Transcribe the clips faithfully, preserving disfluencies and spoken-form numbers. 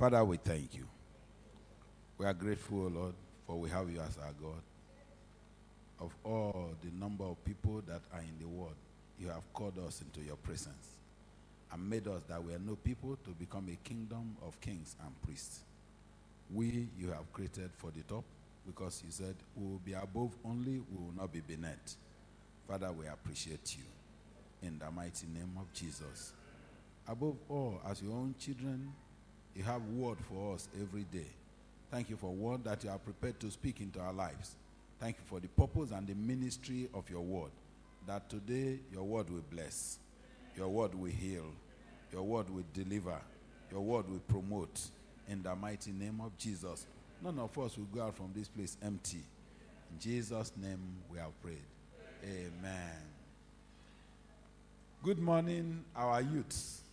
Father, we thank you. We are grateful, O Lord, for we have you as our God. Of all the number of people that are in the world, you have called us into your presence and made us that we are no people to become a kingdom of kings and priests. We, you have created for the top because you said we will be above only, we will not be beneath. Father, we appreciate you in the mighty name of Jesus. Above all, as your own children, you have word for us every day. Thank you for word that you are prepared to speak into our lives. Thank you for the purpose and the ministry of your word, that today your word will bless, your word will heal, your word will deliver, your word will promote. In the mighty name of Jesus, none of us will go out from this place empty. In Jesus' name we have prayed. Amen. Good morning, our youths.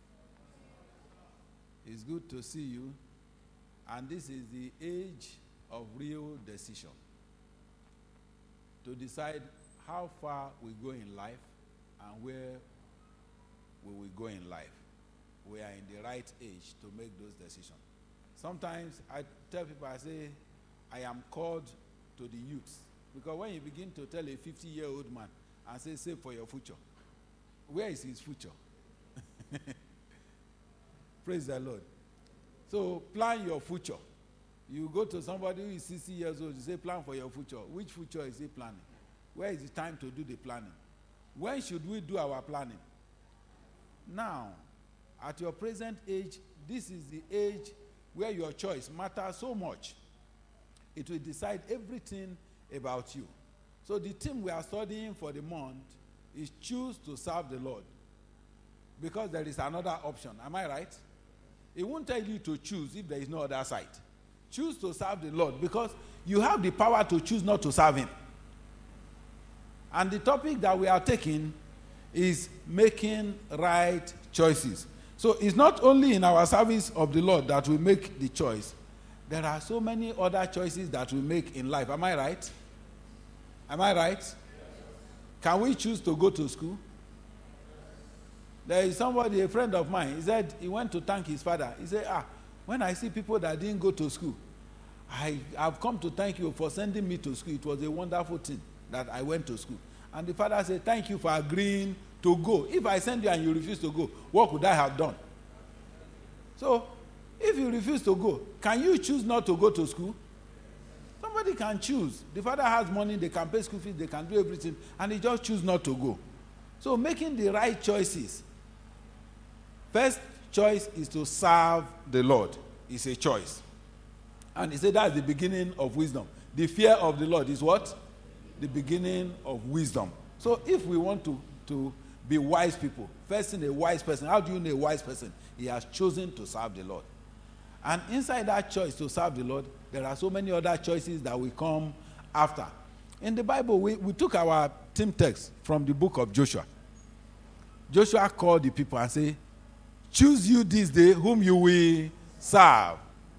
It's good to see you. And this is the age of real decision. To decide how far we go in life and where we will go in life. We are in the right age to make those decisions. Sometimes I tell people, I say, I am called to the youths. Because when you begin to tell a fifty-year-old man and say, save for your future, where is his future? Praise the Lord. So plan your future. You go to somebody who is sixty years old, you say, plan for your future. Which future is he planning? Where is the time to do the planning? When should we do our planning? Now, at your present age, this is the age where your choice matters so much. It will decide everything about you. So the theme we are studying for the month is choose to serve the Lord. Because there is another option. Am I right? It won't tell you to choose if there is no other side. Choose to serve the Lord because you have the power to choose not to serve him. And the topic that we are taking is making right choices. So it's not only in our service of the Lord that we make the choice. There are so many other choices that we make in life. Am I right? Am I right? Can we choose to go to school? There is somebody, a friend of mine, he said he went to thank his father. He said, ah, when I see people that didn't go to school, I have come to thank you for sending me to school. It was a wonderful thing that I went to school. And the father said, thank you for agreeing to go. If I send you and you refuse to go, what would I have done? So, if you refuse to go, can you choose not to go to school? Somebody can choose. The father has money, they can pay school fees, they can do everything, and he just choose not to go. So, making the right choices. First choice is to serve the Lord. It's a choice. And he said that's the beginning of wisdom. The fear of the Lord is what? The beginning of wisdom. So if we want to, to be wise people, first thing, a wise person, how do you know a wise person? He has chosen to serve the Lord. And inside that choice to serve the Lord, there are so many other choices that will come after. In the Bible, we, we took our theme text from the book of Joshua. Joshua called the people and said, choose you this day whom you will serve.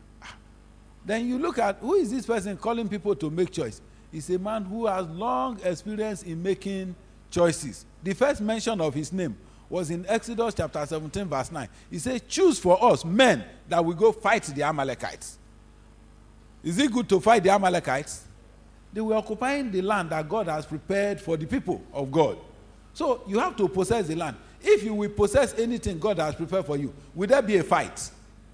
Then you look at, who is this person calling people to make choice? He's a man who has long experience in making choices. The first mention of his name was in Exodus chapter seventeen, verse nine. He said, choose for us men that will go fight the Amalekites. Is it good to fight the Amalekites? They were occupying the land that God has prepared for the people of God. So you have to possess the land. If you will possess anything God has prepared for you, will there be a fight?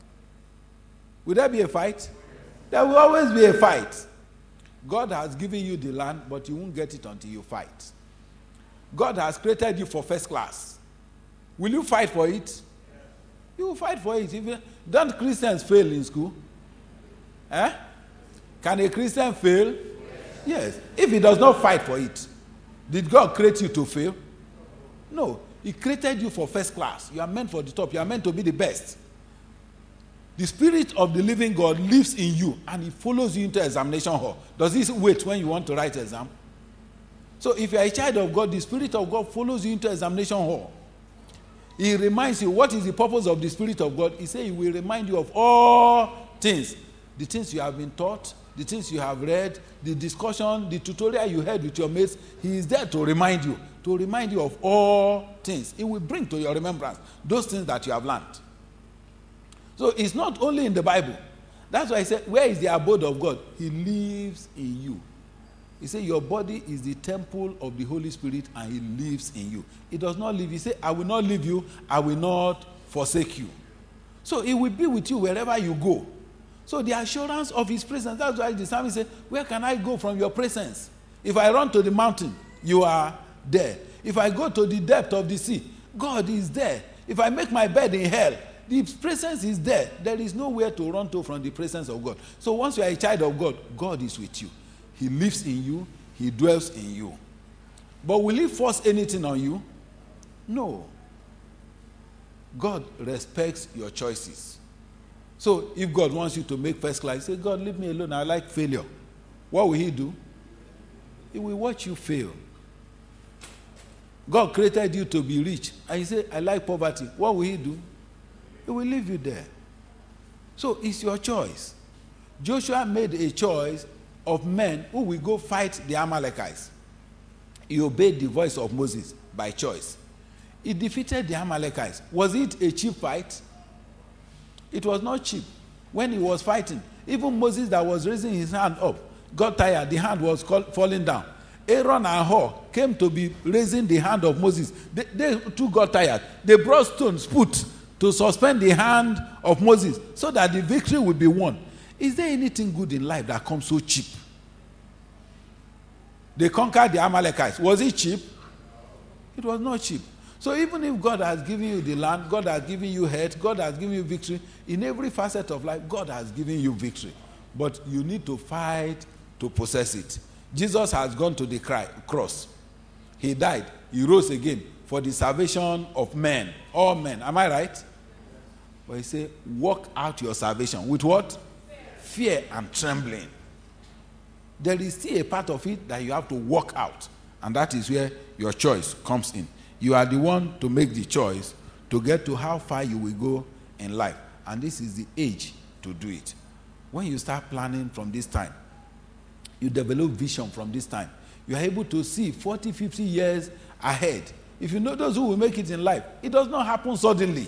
Will there be a fight? There will always be a fight. God has given you the land, but you won't get it until you fight. God has created you for first class. Will you fight for it? You will fight for it. If you, don't Christians fail in school? Eh? Can a Christian fail? Yes. If he does not fight for it, did God create you to fail? No. He created you for first class. You are meant for the top. You are meant to be the best. The Spirit of the living God lives in you and he follows you into examination hall. Does he wait when you want to write exam? So if you are a child of God, the Spirit of God follows you into examination hall. He reminds you, what is the purpose of the Spirit of God? He says he will remind you of all things. The things you have been taught, the things you have read, the discussion, the tutorial you had with your mates. He is there to remind you, to remind you of all things. He will bring to your remembrance those things that you have learned. So it's not only in the Bible. That's why I said, where is the abode of God? He lives in you. He said, your body is the temple of the Holy Spirit and he lives in you. He does not leave. He said, I will not leave you. I will not forsake you. So he will be with you wherever you go. So the assurance of his presence, that's why the psalmist said, where can I go from your presence? If I run to the mountain, you are there. If I go to the depth of the sea, God is there. If I make my bed in hell, the presence is there. There is nowhere to run to from the presence of God. So once you are a child of God, God is with you. He lives in you. He dwells in you. But will he force anything on you? No. God respects your choices. So if God wants you to make first class, say, God, leave me alone. I like failure. What will he do? He will watch you fail. God created you to be rich. And he said, I like poverty. What will he do? He will leave you there. So it's your choice. Joshua made a choice of men who will go fight the Amalekites. He obeyed the voice of Moses by choice. He defeated the Amalekites. Was it a cheap fight? It was not cheap. When he was fighting, even Moses that was raising his hand up got tired. The hand was falling down. Aaron and Hur came to be raising the hand of Moses. They, they too got tired. They brought stones put to suspend the hand of Moses so that the victory would be won. Is there anything good in life that comes so cheap? They conquered the Amalekites. Was it cheap? It was not cheap. So even if God has given you the land, God has given you health, God has given you victory, in every facet of life, God has given you victory. But you need to fight to possess it. Jesus has gone to the cross. He died. He rose again for the salvation of men, all men. Am I right? But he said, work out your salvation. With what? Fear and trembling. There is still a part of it that you have to work out. And that is where your choice comes in. You are the one to make the choice to get to how far you will go in life. And this is the age to do it. When you start planning from this time, you develop vision from this time. You are able to see forty, fifty years ahead. If you know those who will make it in life, it does not happen suddenly.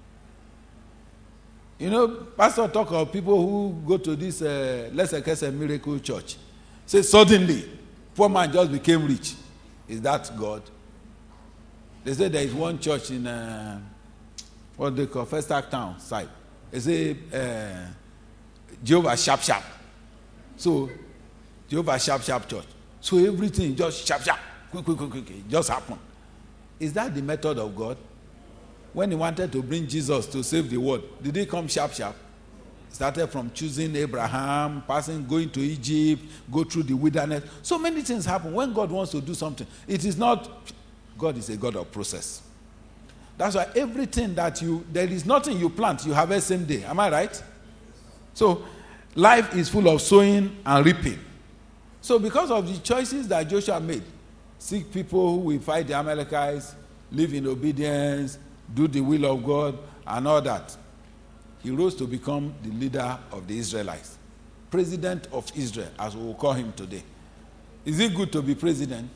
You know, Pastor talk of people who go to this uh, Let's Say Miracle Church. Say suddenly, poor man just became rich. Is that God? They say there is one church in uh, what they call First Act Town side. They say uh, Jehovah Sharp Sharp. So Jehovah Sharp Sharp Church. So everything just sharp sharp, quick quick quick quick, it just happened. Is that the method of God? When he wanted to bring Jesus to save the world, did he come sharp sharp? Started from choosing Abraham, passing, going to Egypt, go through the wilderness. So many things happen when God wants to do something. It is not, God is a God of process. That's why everything that you, there is nothing you plant, you have the same day. Am I right? So life is full of sowing and reaping. So because of the choices that Joshua made, seek people who will fight the Amalekites, live in obedience, do the will of God, and all that, he rose to become the leader of the Israelites. President of Israel, as we will call him today. Is it good to be president?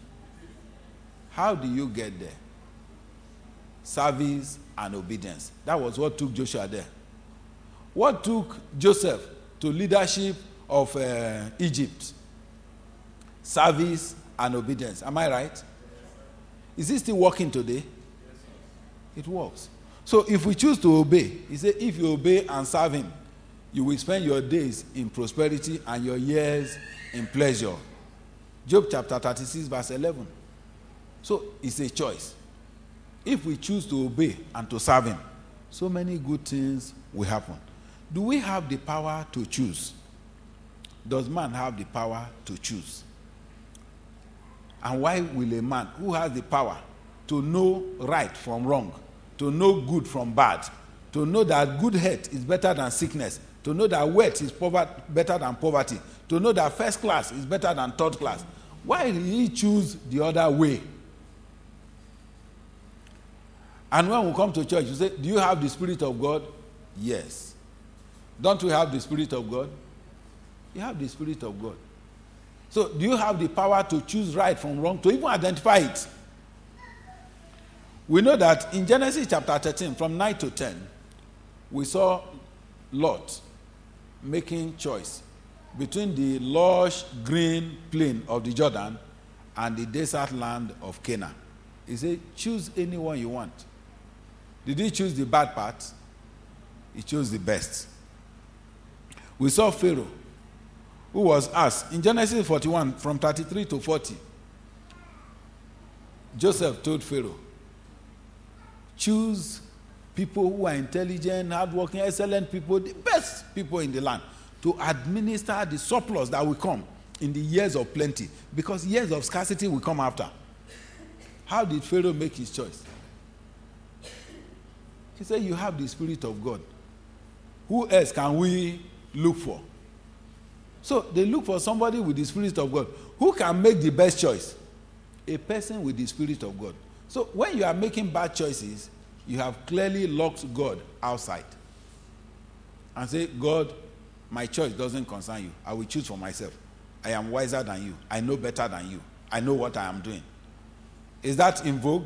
How do you get there? Service and obedience. That was what took Joshua there. What took Joseph to leadership of uh, Egypt? Service and obedience. Am I right? Is it still working today? It works. So if we choose to obey, he said, if you obey and serve him, you will spend your days in prosperity and your years in pleasure. Job chapter thirty-six, verse eleven. So it's a choice. If we choose to obey and to serve him, so many good things will happen. Do we have the power to choose? Does man have the power to choose? And why will a man who has the power to know right from wrong, to know good from bad, to know that good health is better than sickness, to know that wealth is better than poverty, to know that first class is better than third class, why did he choose the other way? And when we come to church, you say, do you have the Spirit of God? Yes. Don't we have the Spirit of God? You have the Spirit of God. So do you have the power to choose right from wrong, to even identify it? We know that in Genesis chapter thirteen, from nine to ten, we saw Lot making choice between the lush green plain of the Jordan and the desert land of Canaan. He said, choose anyone you want. Did he choose the bad part? He chose the best. We saw Pharaoh, who was asked in Genesis forty-one from thirty-three to forty. Joseph told Pharaoh, choose people who are intelligent, hardworking, excellent people, the best people in the land, to administer the surplus that will come in the years of plenty, because years of scarcity will come after. How did Pharaoh make his choice? He said, you have the Spirit of God. Who else can we look for? So they look for somebody with the Spirit of God. Who can make the best choice? A person with the Spirit of God. So when you are making bad choices, you have clearly locked God outside. And say, God, my choice doesn't concern you. I will choose for myself. I am wiser than you. I know better than you. I know what I am doing. Is that in vogue?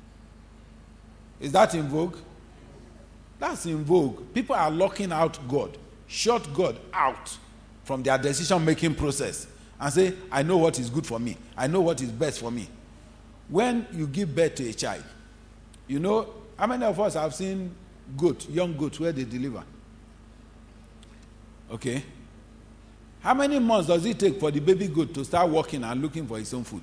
Is that in vogue? That's in vogue. People are locking out God, shut God out from their decision-making process and say, I know what is good for me. I know what is best for me. When you give birth to a child, you know, how many of us have seen goat, young goats, where they deliver? Okay. How many months does it take for the baby goat to start walking and looking for its own food?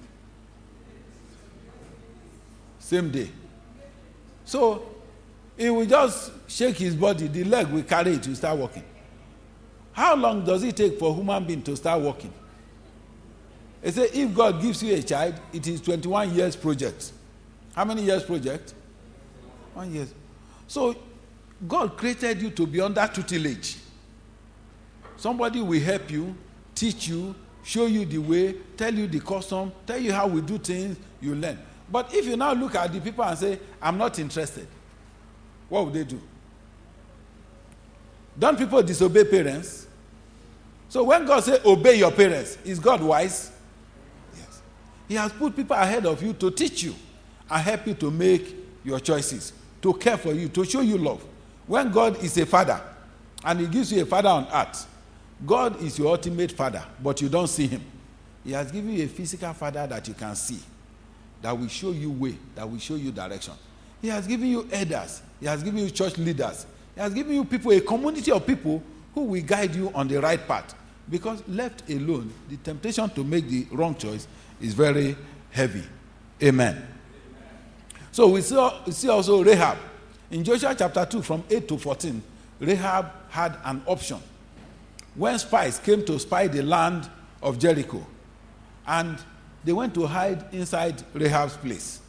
Same day. So, he will just shake his body, the leg will carry it to start walking. How long does it take for a human being to start walking? They say if God gives you a child, it is twenty-one years project. How many years project? One year. So God created you to be under tutelage. Somebody will help you, teach you, show you the way, tell you the custom, tell you how we do things, you learn. But if you now look at the people and say, I'm not interested, what would they do? Don't people disobey parents? So when God says, obey your parents, is God wise? Yes. He has put people ahead of you to teach you and help you to make your choices, to care for you, to show you love. When God is a father and he gives you a father on earth, God is your ultimate father, but you don't see him. He has given you a physical father that you can see, that will show you way, that will show you direction. He has given you elders. He has given you church leaders. He has given you people, a community of people who will guide you on the right path. Because left alone, the temptation to make the wrong choice is very heavy. Amen. Amen. So we see, we see also Rahab. In Joshua chapter two, from eight to fourteen, Rahab had an option. When spies came to spy the land of Jericho, and they went to hide inside Rahab's place.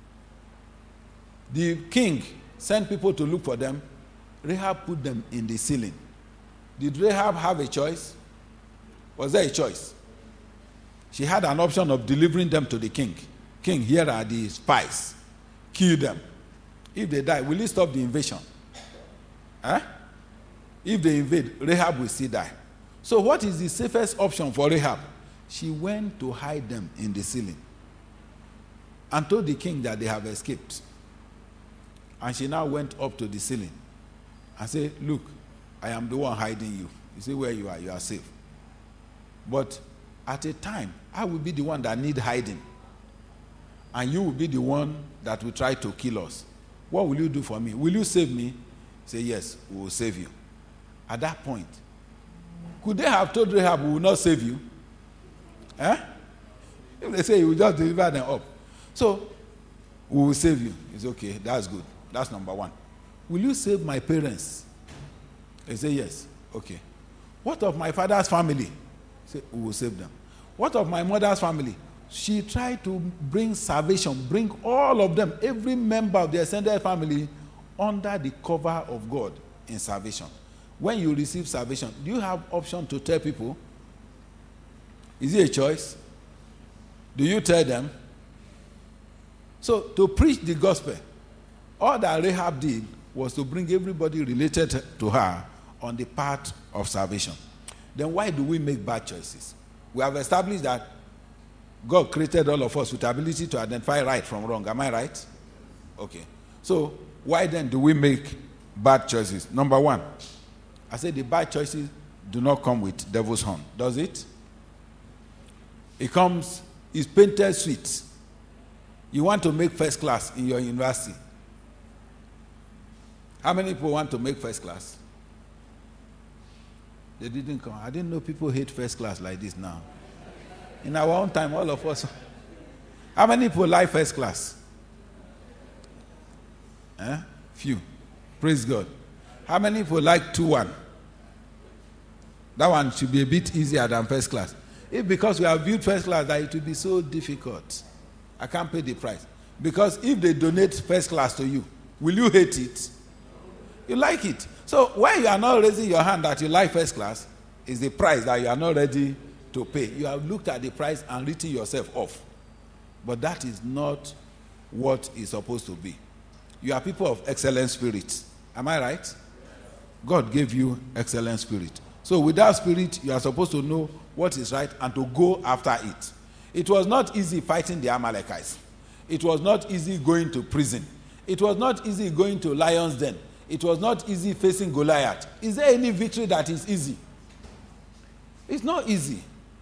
The king sent people to look for them. Rahab put them in the ceiling. Did Rahab have a choice? Was there a choice? She had an option of delivering them to the king. King, here are the spies. Kill them. If they die, will he stop the invasion? Eh? If they invade, Rahab will still die. So what is the safest option for Rahab? She went to hide them in the ceiling and told the king that they have escaped. And she now went up to the ceiling and said, look, I am the one hiding you. You see where you are, you are safe. But at a time, I will be the one that need hiding. And you will be the one that will try to kill us. What will you do for me? Will you save me? Say, yes, we will save you. At that point, could they have told Rahab, we will not save you? Eh? If they say, you will just deliver them up. So, we will save you. It's okay, that's good. That's number one. Will you save my parents? They say, yes. Okay. What of my father's family? Say, we will save them. What of my mother's family? She tried to bring salvation, bring all of them, every member of the extended family, under the cover of God in salvation. When you receive salvation, do you have option to tell people? Is it a choice? Do you tell them? So, to preach the gospel, all that Rahab did was to bring everybody related to her on the path of salvation. Then why do we make bad choices? We have established that God created all of us with the ability to identify right from wrong. Am I right? Okay. So, why then do we make bad choices? Number one, I said the bad choices do not come with devil's horn. Does it? It comes, it's painted sweet. You want to make first class in your university. How many people want to make first class? They didn't come. I didn't know people hate first class like this now. In our own time, all of us. How many people like first class? Eh? Few. Praise God. How many people like two one? That one should be a bit easier than first class. If because we have viewed first class that it will be so difficult, I can't pay the price. Because if they donate first class to you, will you hate it? You like it. So when you are not raising your hand that you like first class, is the price that you are not ready to pay. You have looked at the price and written yourself off. But that is not what is supposed to be. You are people of excellent spirit. Am I right? God gave you excellent spirit. So with that spirit, you are supposed to know what is right and to go after it. It was not easy fighting the Amalekites. It was not easy going to prison. It was not easy going to lion's den. It was not easy facing Goliath. Is there any victory that is easy? It's not easy.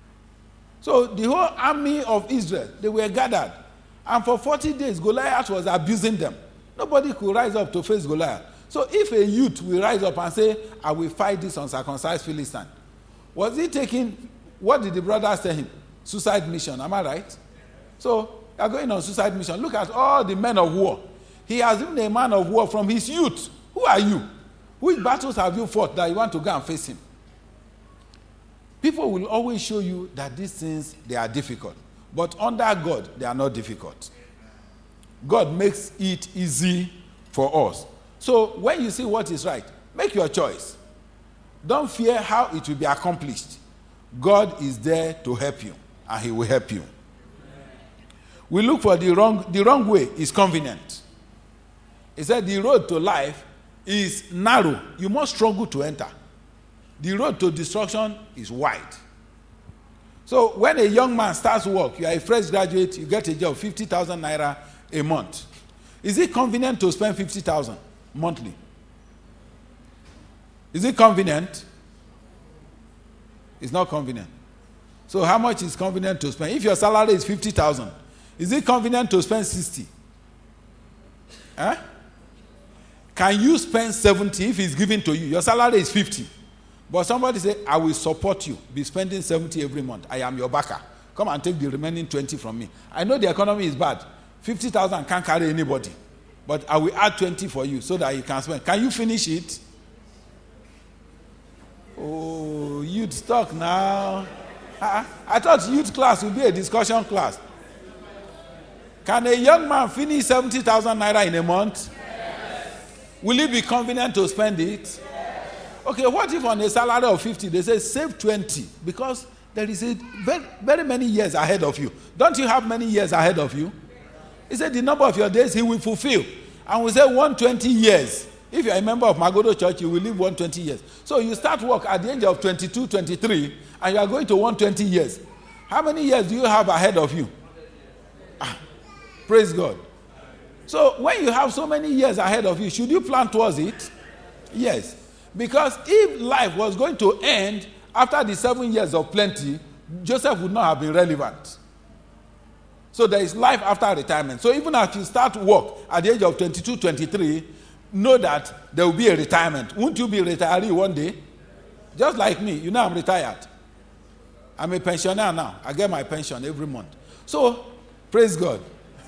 So the whole army of Israel, they were gathered. And for forty days, Goliath was abusing them. Nobody could rise up to face Goliath. So if a youth will rise up and say, I will fight this uncircumcised Philistine, was he taking, what did the brothers tell him? Suicide mission, am I right? So they are going on suicide mission. Look at all the men of war. He has been a man of war from his youth. Who are you? Which battles have you fought that you want to go and face him? People will always show you that these things, they are difficult. But under God, they are not difficult. God makes it easy for us. So when you see what is right, make your choice. Don't fear how it will be accomplished. God is there to help you, and he will help you. We look for the wrong, the wrong way is convenient. He said the road to life is narrow. You must struggle to enter. The road to destruction is wide. So when a young man starts work, you are a fresh graduate, you get a job, fifty thousand naira a month. Is it convenient to spend fifty thousand monthly? Is it convenient? It's not convenient. So how much is convenient to spend? If your salary is fifty thousand, is it convenient to spend sixty? Huh? Can you spend seventy if it's given to you? Your salary is fifty. But somebody say, I will support you. Be spending seventy every month. I am your backer. Come and take the remaining twenty from me. I know the economy is bad. fifty thousand can't carry anybody. But I will add twenty for you so that you can spend. Can you finish it? Oh, youth talk now. Uh-uh. I thought youth class would be a discussion class. Can a young man finish seventy thousand naira in a month? Yes. Will it be convenient to spend it? Yes. Okay, what if on a salary of fifty, they say save twenty? Because there is a very, very many years ahead of you. Don't you have many years ahead of you? He said the number of your days he will fulfill. And we say one hundred twenty years. If you are a member of Magodo Church, you will live one hundred twenty years. So you start work at the age of twenty-two, twenty-three, and you are going to one hundred twenty years. How many years do you have ahead of you? Ah, praise God. So when you have so many years ahead of you, should you plan towards it? Yes. Because if life was going to end after the seven years of plenty, Joseph would not have been relevant. So there is life after retirement. So even if you start work at the age of twenty-two, twenty-three, know that there will be a retirement. Won't you be a retiree one day? Just like me. You know I'm retired. I'm a pensioner now. I get my pension every month. So, praise God.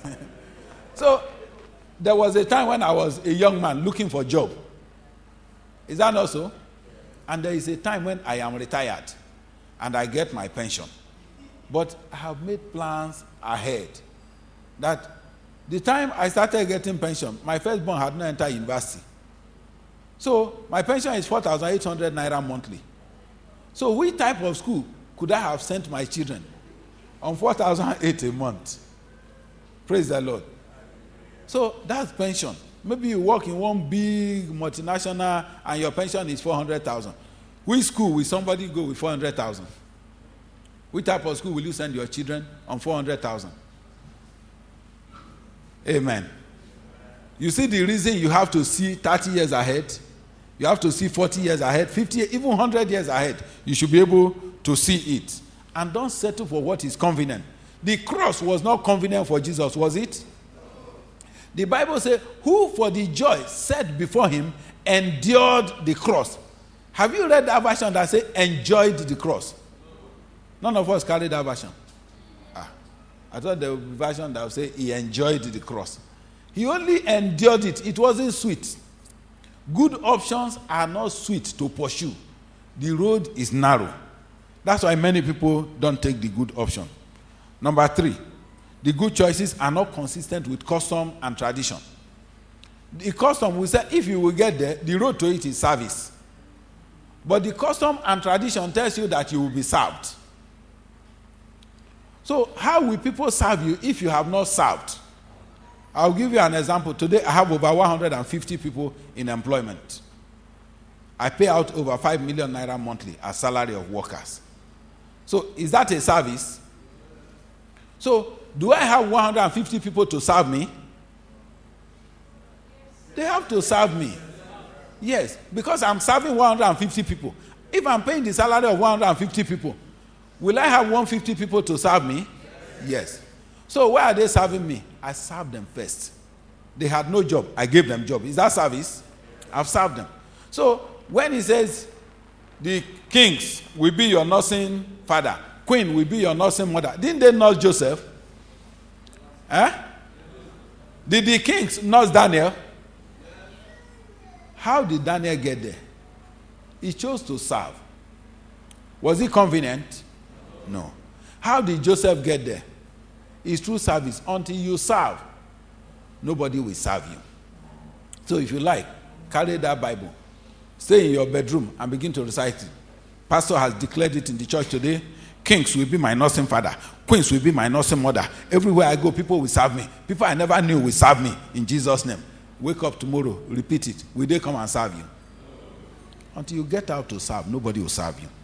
So, there was a time when I was a young man looking for a job. Is that not so? And there is a time when I am retired and I get my pension. But I have made plans ahead that the time I started getting pension, my firstborn had not entered university. So my pension is four thousand eight hundred naira monthly. So which type of school could I have sent my children on four thousand eight a month? Praise the Lord. So that's pension. Maybe you work in one big multinational and your pension is four hundred thousand. Which school will somebody go with four hundred thousand? Which type of school will you send your children on four hundred thousand? Amen. You see the reason you have to see thirty years ahead You have to see forty years ahead, fifty, even one hundred years ahead. You should be able to see it. And don't settle for what is convenient. The cross was not convenient for Jesus, was it? The Bible says, who for the joy set before him endured the cross. Have you read that version that says enjoyed the cross? None of us carry that version. Ah, I thought the version that would say he enjoyed the cross. He only endured it. It wasn't sweet. Good options are not sweet to pursue. The road is narrow. That's why many people don't take the good option. Number three, the good choices are not consistent with custom and tradition. The custom will say, if you will get there, the road to it is service. But the custom and tradition tells you that you will be served. So how will people serve you if you have not served? I'll give you an example. Today I have over one hundred fifty people in employment. I pay out over five million naira monthly as salary of workers. So is that a service? So do I have one hundred fifty people to serve me? They have to serve me. Yes, because I'm serving one hundred fifty people. If I'm paying the salary of one hundred fifty people, will I have one hundred fifty people to serve me? Yes. So why are they serving me? I served them first. They had no job. I gave them job. Is that service? I've served them. So when he says the kings will be your nursing father, queen will be your nursing mother, didn't they nurse Joseph? Eh? Did the kings nurse Daniel? How did Daniel get there? He chose to serve. Was it convenient? No. How did Joseph get there? It's through service. Until you serve, nobody will serve you. So if you like, carry that Bible, stay in your bedroom and begin to recite it. Pastor has declared it in the church today. Kings will be my nursing father. Queens will be my nursing mother. Everywhere I go, people will serve me. People I never knew will serve me in Jesus' name. Wake up tomorrow, repeat it. Will they come and serve you? Until you get out to serve, nobody will serve you.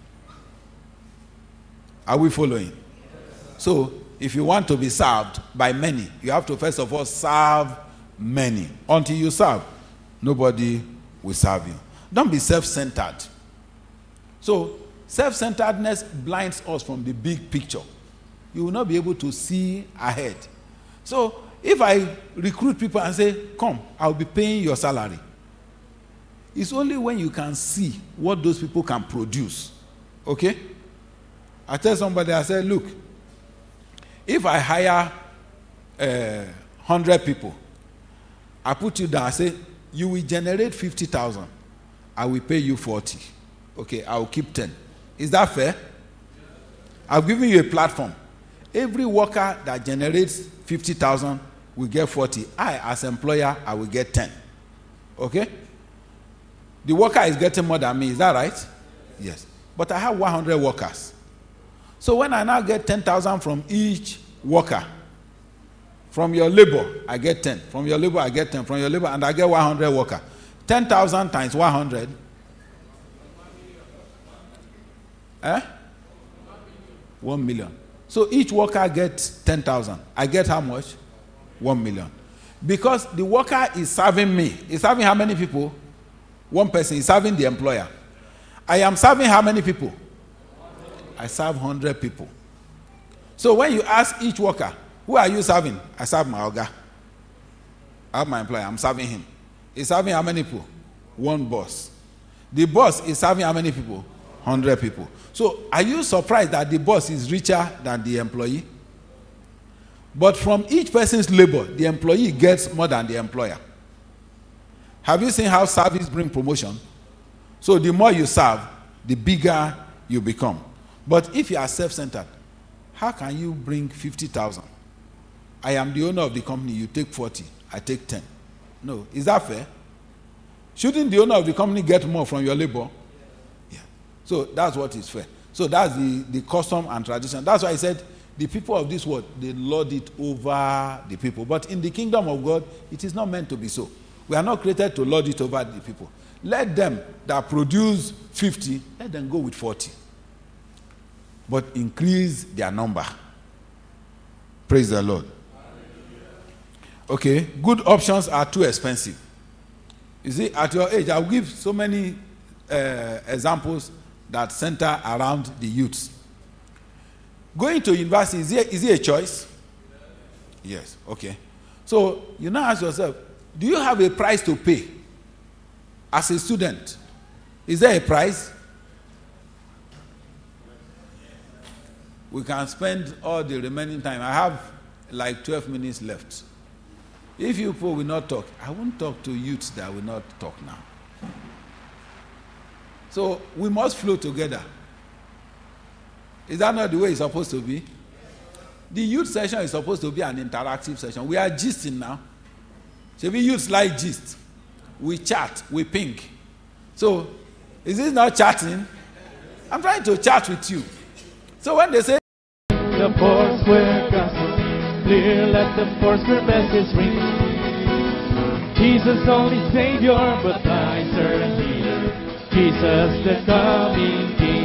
Are we following? So, if you want to be served by many, you have to first of all serve many. Until you serve, nobody will serve you. Don't be self-centered. So, self-centeredness blinds us from the big picture. You will not be able to see ahead. So, if I recruit people and say, come, I'll be paying your salary, it's only when you can see what those people can produce. Okay? I tell somebody, I say, look, if I hire uh, one hundred people, I put you down, I say, you will generate fifty thousand. I will pay you forty. Okay, I will keep ten. Is that fair? I've given you a platform. Every worker that generates fifty thousand will get forty. I, as employer, I will get ten. Okay? The worker is getting more than me. Is that right? Yes. But I have one hundred workers. So when I now get ten thousand from each worker, from your labor, I get ten. From your labor, I get ten. From your labor, and I get one hundred workers. ten thousand times one hundred. Eh? one million. So each worker gets ten thousand. I get how much? one million. Because the worker is serving me. He's serving how many people? One person is serving the employer. I am serving how many people? I serve one hundred people. So when you ask each worker, who are you serving? I serve my oga. I have my employer. I'm serving him. He's serving how many people? One boss. The boss is serving how many people? one hundred people. So are you surprised that the boss is richer than the employee? But from each person's labor, the employee gets more than the employer. Have you seen how service brings promotion? So the more you serve, the bigger you become. But if you are self-centered, how can you bring fifty thousand? I am the owner of the company, you take forty, I take ten. No, is that fair? Shouldn't the owner of the company get more from your labor? Yeah. So that's what is fair. So that's the, the custom and tradition. That's why I said the people of this world, they lord it over the people. But in the kingdom of God, it is not meant to be so. We are not created to lord it over the people. Let them that produce fifty, let them go with forty. But increase their number. Praise the Lord. Okay, good options are too expensive. You see, at your age, I'll give so many uh, examples that center around the youths. Going to university, is it, is it a choice? Yes, okay. So you now ask yourself, do you have a price to pay as a student? Is there a price? We can spend all the remaining time. I have like twelve minutes left. If you people will not talk, I won't talk to youths that will not talk now. So we must flow together. Is that not the way it's supposed to be? The youth session is supposed to be an interactive session. We are gisting now. So we youths like gist. We chat, we ping. So, is this not chatting? I'm trying to chat with you. So when they say the Foursquare gospel, clear, let the Foursquare message ring. Jesus only Savior, but thy servant leader. Jesus the coming King.